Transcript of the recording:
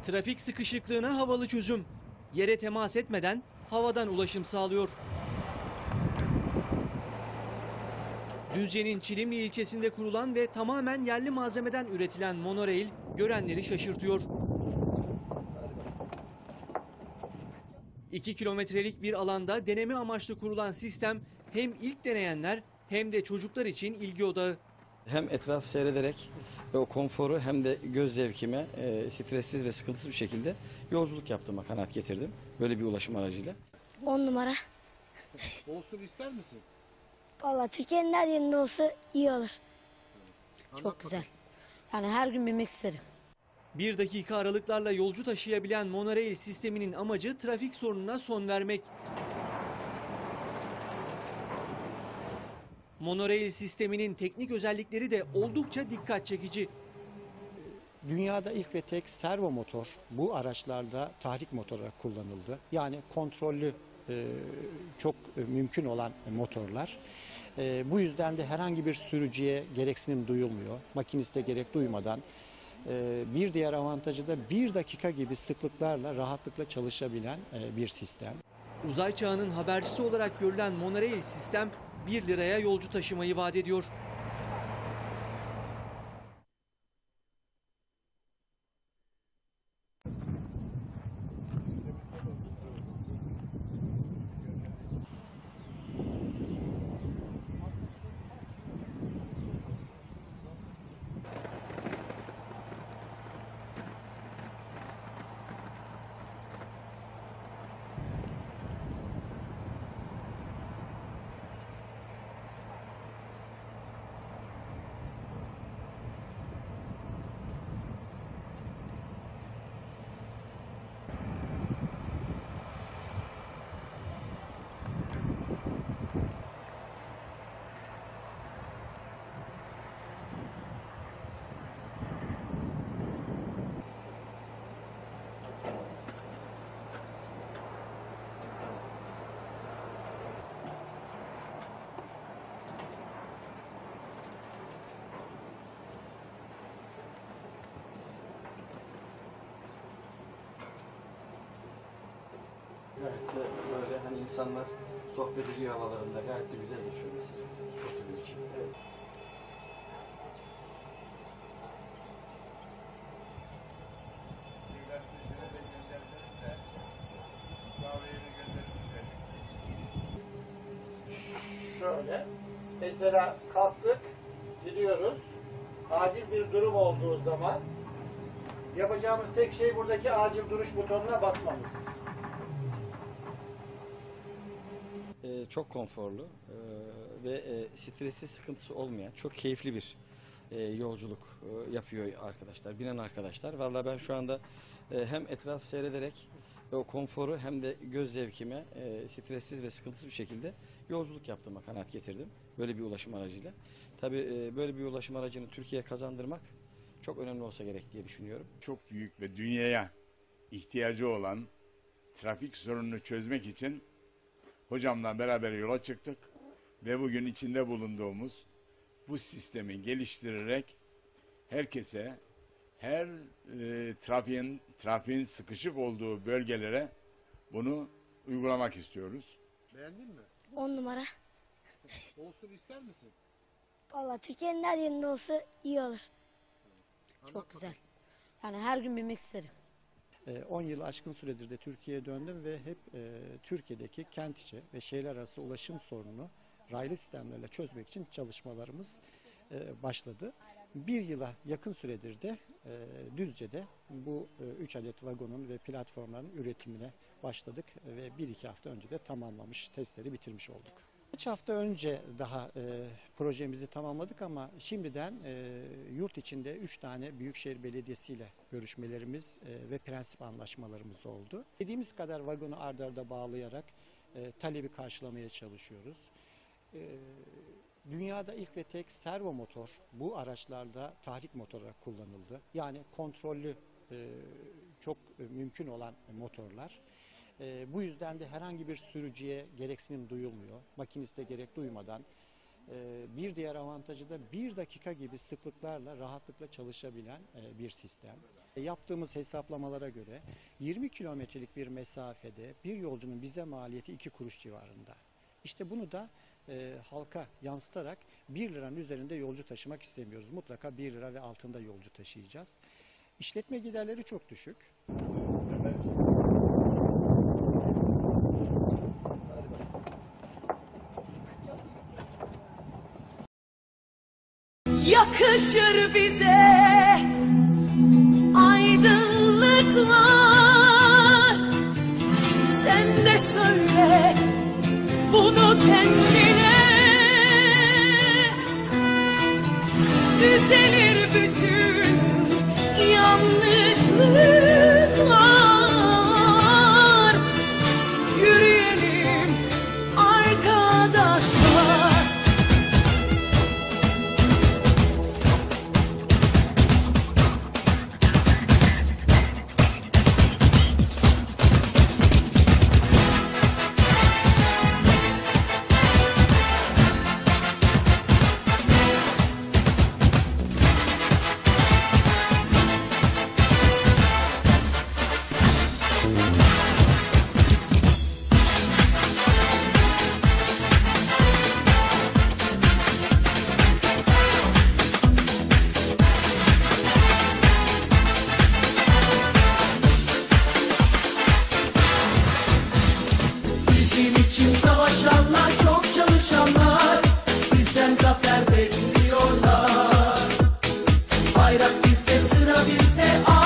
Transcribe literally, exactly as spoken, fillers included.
Trafik sıkışıklığına havalı çözüm. Yere temas etmeden havadan ulaşım sağlıyor. Düzce'nin Çilimli ilçesinde kurulan ve tamamen yerli malzemeden üretilen monorail görenleri şaşırtıyor. iki kilometrelik bir alanda deneme amaçlı kurulan sistem hem ilk deneyenler hem de çocuklar için ilgi odağı. Hem etraf seyrederek ve o konforu hem de göz zevkime e, stressiz ve sıkıntısız bir şekilde yolculuk yaptığıma kanaat getirdim. Böyle bir ulaşım aracıyla. On numara. Olsun ister misin? Vallahi Türkiye'nin her yerinde olsa iyi olur. Anlat Çok güzel. Yani her gün binmek isterim. Bir dakika aralıklarla yolcu taşıyabilen monorail sisteminin amacı trafik sorununa son vermek. Monorail sisteminin teknik özellikleri de oldukça dikkat çekici. Dünyada ilk ve tek servo motor bu araçlarda tahrik motor olarak kullanıldı. Yani kontrollü e, çok e, mümkün olan motorlar. E, bu yüzden de herhangi bir sürücüye gereksinim duyulmuyor. Makiniste gerek duymadan. E, bir diğer avantajı da bir dakika gibi sıklıklarla rahatlıkla çalışabilen e, bir sistem. Uzay çağının habercisi olarak görülen monorail sistem bir liraya yolcu taşımayı vaat ediyor. Gayet de böyle hani insanlar sohbet ediyor havalarında gayet de güzel geçiyor mesela. Oturduğu için. Evet. Şöyle, mesela kalktık, gidiyoruz. Acil bir durum olduğu zaman yapacağımız tek şey buradaki acil duruş butonuna basmamız. Ee, çok konforlu e, ve e, stressiz sıkıntısı olmayan çok keyifli bir e, yolculuk e, yapıyor arkadaşlar, binen arkadaşlar. Vallahi ben şu anda e, hem etraf seyrederek o konforu hem de göz zevkime e, stressiz ve sıkıntısız bir şekilde yolculuk yaptığıma kanaat getirdim. Böyle bir ulaşım aracıyla. Tabii e, böyle bir ulaşım aracını Türkiye'ye kazandırmak çok önemli olsa gerek diye düşünüyorum. Çok büyük ve dünyaya ihtiyacı olan trafik sorununu çözmek için hocamla beraber yola çıktık ve bugün içinde bulunduğumuz bu sistemi geliştirerek herkese her e, trafiğin trafiğin sıkışık olduğu bölgelere bunu uygulamak istiyoruz. Beğendin mi? On numara. Olsun ister misin? Vallahi Türkiye'nin her yerinde olsa iyi olur. Anlat Çok güzel. bakalım. Yani her gün binmek isterim. on yılı aşkın süredir de Türkiye'ye döndüm ve hep e, Türkiye'deki kent içi ve şehirler arası ulaşım sorununu raylı sistemlerle çözmek için çalışmalarımız e, başladı. Bir yıla yakın süredir de e, Düzce'de bu e, üç adet vagonun ve platformların üretimine başladık ve bir iki hafta önce de tamamlamış, testleri bitirmiş olduk. Üç hafta önce daha e, projemizi tamamladık ama şimdiden e, yurt içinde üç tane Büyükşehir Belediyesi ile görüşmelerimiz e, ve prensip anlaşmalarımız oldu. Dediğimiz kadar vagonu ard arda bağlayarak e, talebi karşılamaya çalışıyoruz. E, dünyada ilk ve tek servo motor bu araçlarda tahrik motor olarak kullanıldı. Yani kontrollü e, çok e, mümkün olan motorlar. E, bu yüzden de herhangi bir sürücüye gereksinim duyulmuyor. Makiniste gerek duymadan E, bir diğer avantajı da bir dakika gibi sıklıklarla rahatlıkla çalışabilen e, bir sistem. E, yaptığımız hesaplamalara göre yirmi kilometrelik bir mesafede bir yolcunun bize maliyeti iki kuruş civarında. İşte bunu da e, halka yansıtarak bir liranın üzerinde yolcu taşımak istemiyoruz. Mutlaka bir lira ve altında yolcu taşıyacağız. İşletme giderleri çok düşük. Yakışır bize aydınlıklar. Sen de söyle bunu kendine. Düzelir bütün yanlışlıklar. Yürüyelim arkadaşlar. Bizim için savaşanlar, çok çalışanlar, bizden zafer bekliyorlar. Bayrak bizde, sıra bizde.